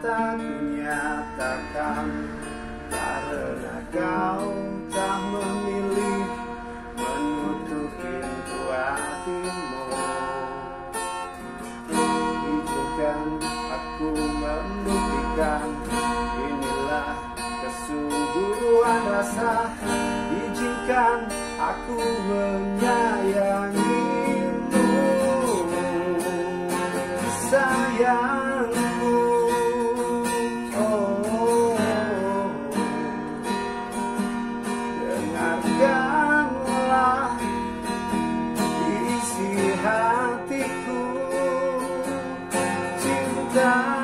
tak kunyatakan, karena kau tak memilih menutup pintu hatimu. Izinkan aku membuktikan, inilah kesungguhan rasa. Izinkan aku menyayangimu, sayangku. Oh, dengarkanlah isi hatiku, cinta.